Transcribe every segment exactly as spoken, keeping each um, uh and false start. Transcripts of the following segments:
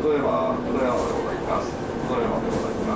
例えば、例えばでございます。例えばでございます。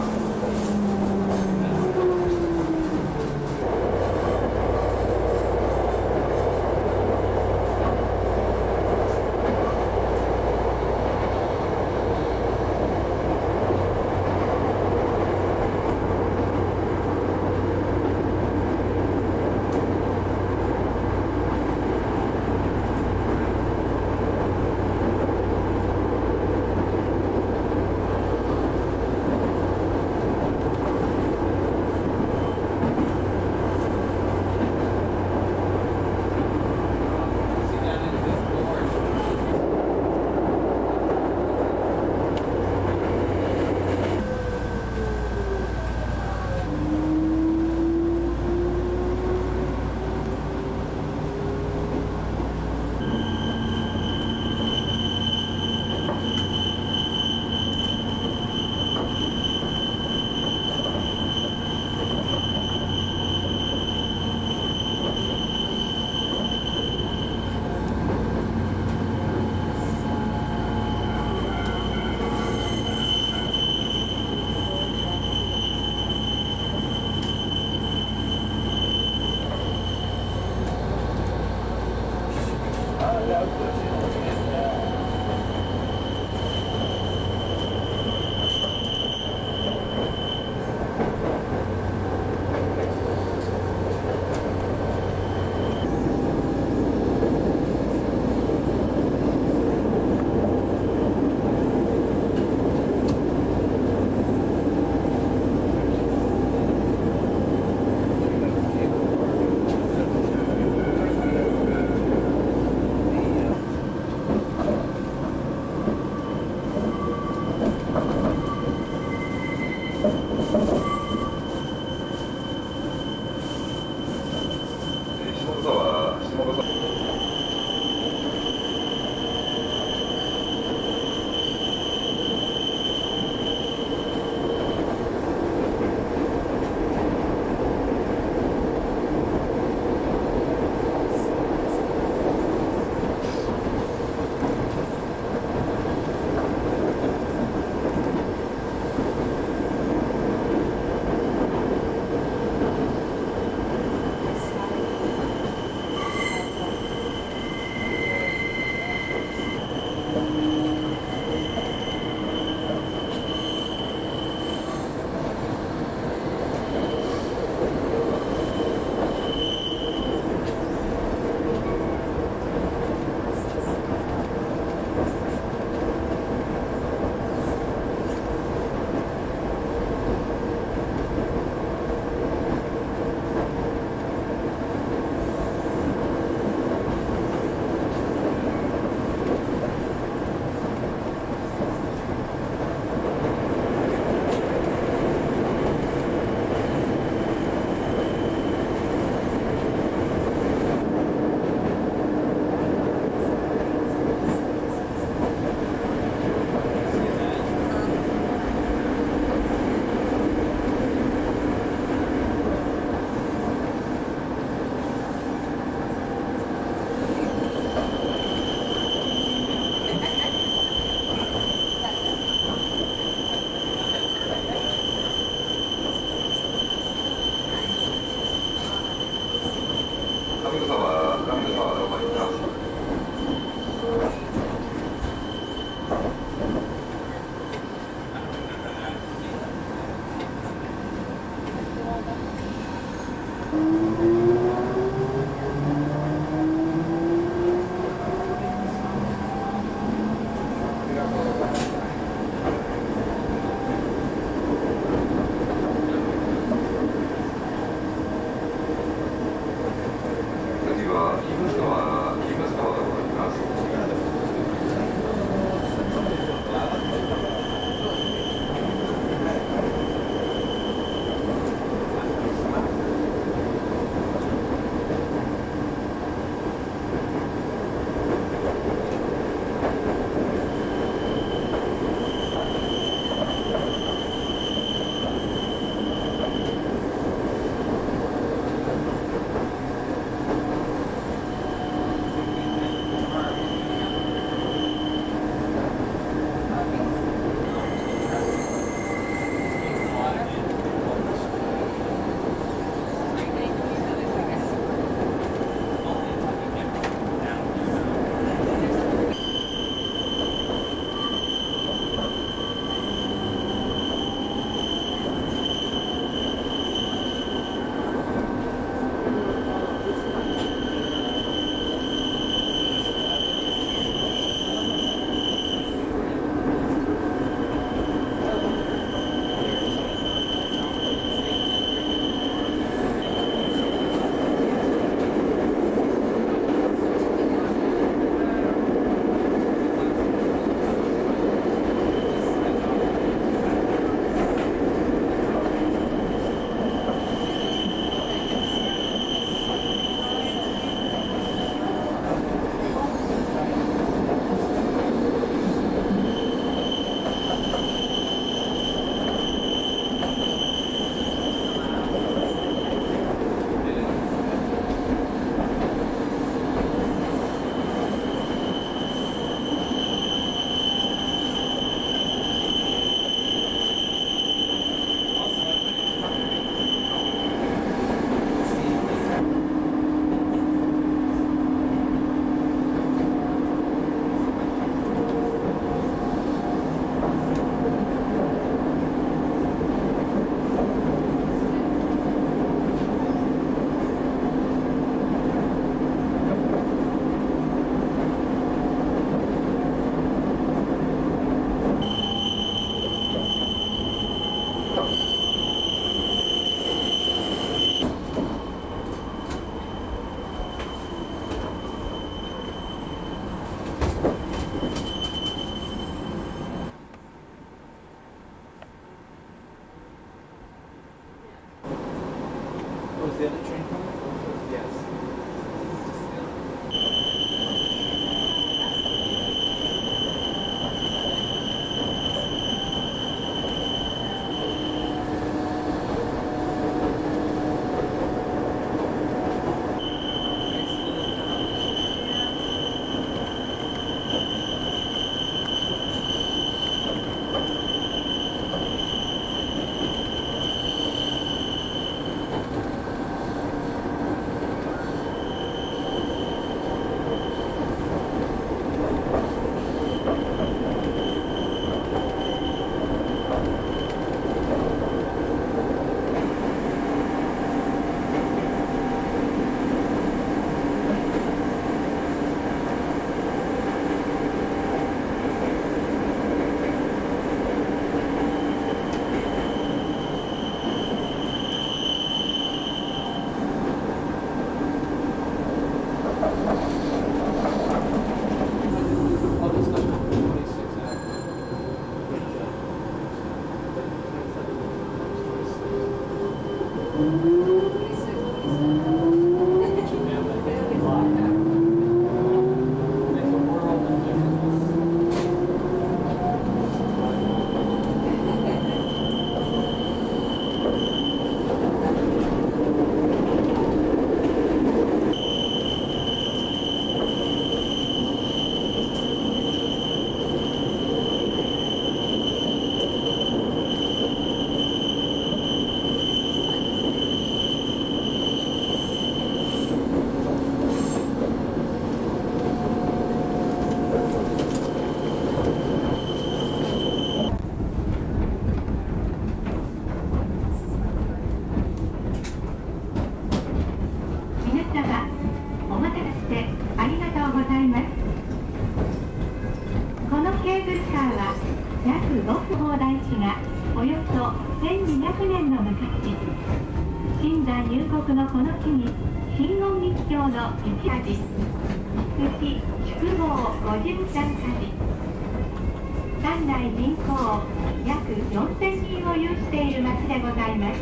約ごつ砲台地がおよそせんにひゃくねんの昔、親鸞入国のこの地に真言密教の一味、牛宿坊ごじゅうさんかじ、山内人口約よんせんにんを有している町でございます。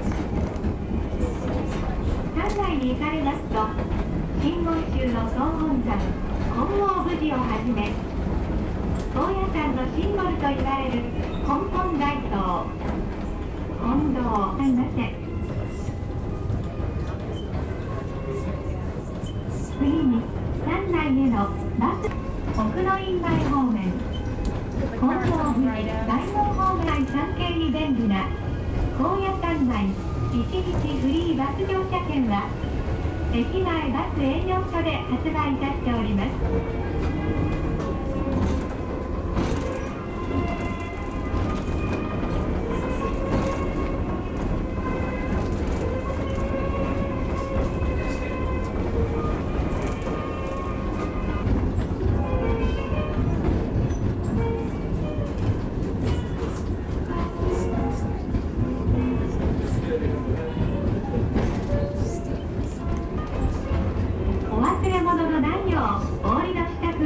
山内に行かれますと、真言宗の総本山金剛無寺をはじめ、高野山のシンボルといわれる根本大塔、本堂ありません。次に山内へのバス奥の院前方面、本堂無寺大門方面関係に便利な高野山内いちにちフリーバス乗車券は駅前バス営業所で発売いたしております。お忘れ物のないようお